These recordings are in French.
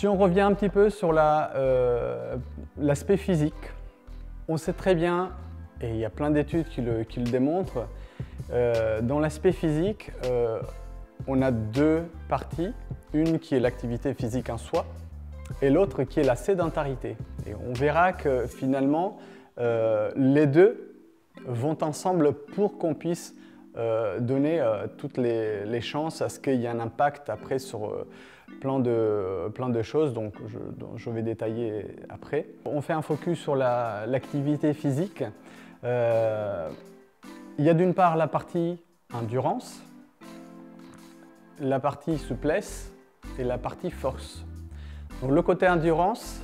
Si on revient un petit peu sur l'aspect physique, on sait très bien, et il y a plein d'études qui le démontrent, dans l'aspect physique, on a deux parties, une qui est l'activité physique en soi et l'autre qui est la sédentarité. Et on verra que finalement, les deux vont ensemble pour qu'on puisse donner toutes les chances à ce qu'il y ait un impact après sur plein de choses, dont je vais détailler après. On fait un focus sur l'activité physique. Il y a d'une part la partie endurance, la partie souplesse et la partie force. Donc, le côté endurance,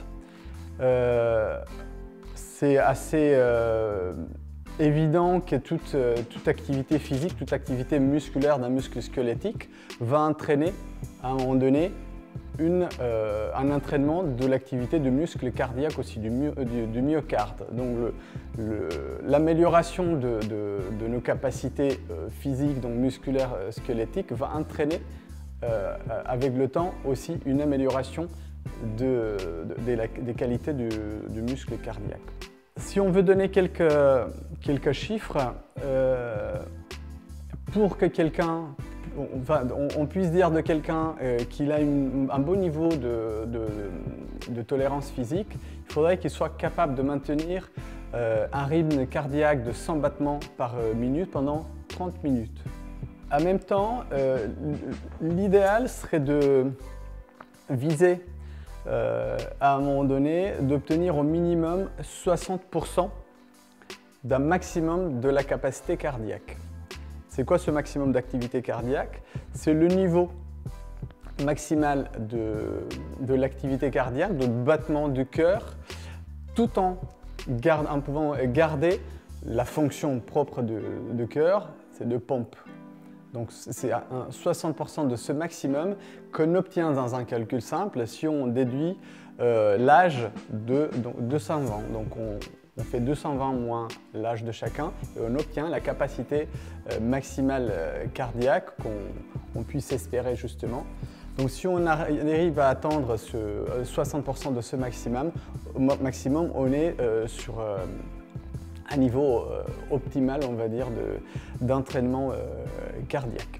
c'est assez évident que toute activité physique, toute activité musculaire d'un muscle squelettique va entraîner à un moment donné un entraînement de l'activité du muscle cardiaque aussi, du myocarde. Donc l'amélioration de nos capacités physiques, donc musculaires, squelettiques, va entraîner avec le temps aussi une amélioration des qualités du muscle cardiaque. Si on veut donner quelques chiffres, pour que quelqu'un, on puisse dire de quelqu'un qu'il a un bon niveau de tolérance physique, il faudrait qu'il soit capable de maintenir un rythme cardiaque de 100 battements par minute pendant 30 minutes. En même temps, l'idéal serait de viser à un moment donné d'obtenir au minimum 60% d'un maximum de la capacité cardiaque. C'est quoi ce maximum d'activité cardiaque? C'est le niveau maximal de l'activité cardiaque, de battement du cœur, tout en pouvant garder la fonction propre du cœur, c'est de pompe. Donc c'est 60% de ce maximum qu'on obtient dans un calcul simple si on déduit l'âge de 220. Donc on fait 220 moins l'âge de chacun et on obtient la capacité maximale cardiaque qu'on puisse espérer justement. Donc si on arrive à atteindre 60% de ce maximum, on est sur un niveau optimal, on va dire, d'entraînement cardiaque.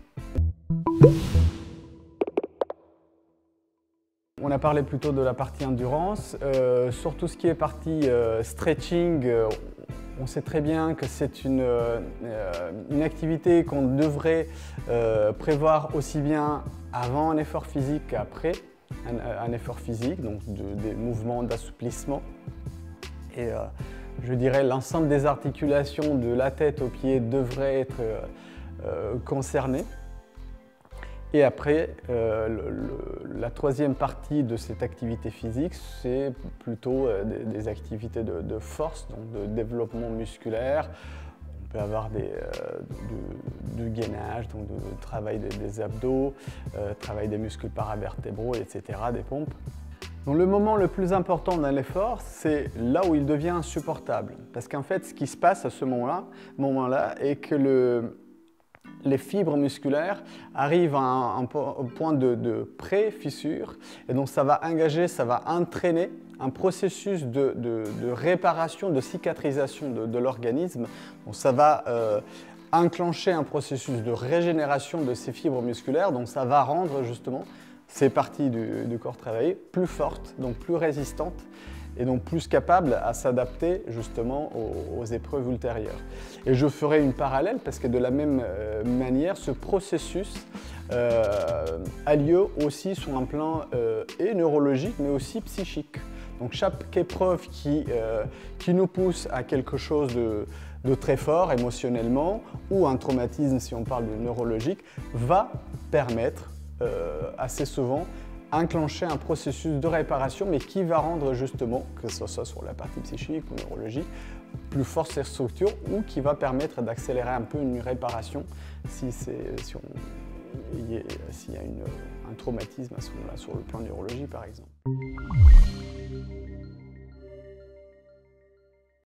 On a parlé plutôt de la partie endurance. Sur tout ce qui est partie stretching, on sait très bien que c'est une activité qu'on devrait prévoir aussi bien avant un effort physique qu'après un effort physique, donc des mouvements d'assouplissement. Et je dirais l'ensemble des articulations de la tête aux pieds devraient être concernées. Et après, la troisième partie de cette activité physique, c'est plutôt des activités de force, donc de développement musculaire. On peut avoir du gainage, donc de travail des abdos, travail des muscles paravertébraux, etc., des pompes. Donc le moment le plus important d'un effort, c'est là où il devient insupportable. Parce qu'en fait, ce qui se passe à ce moment-là est que les fibres musculaires arrivent à un point de pré-fissure et donc ça va engager, ça va entraîner un processus de réparation, de cicatrisation de l'organisme. Donc ça va enclencher un processus de régénération de ces fibres musculaires, donc ça va rendre justement ces parties du corps travaillées plus fortes, donc plus résistantes et donc plus capables à s'adapter justement aux épreuves ultérieures. Et je ferai une parallèle parce que de la même manière, ce processus a lieu aussi sur un plan et neurologique mais aussi psychique. Donc chaque épreuve qui nous pousse à quelque chose de très fort émotionnellement ou un traumatisme si on parle de neurologique va permettre assez souvent enclencher un processus de réparation mais qui va rendre justement, que ce soit sur la partie psychique ou neurologique, plus forte ces structures ou qui va permettre d'accélérer un peu une réparation s'il y a un traumatisme à ce moment-là sur le plan neurologique par exemple.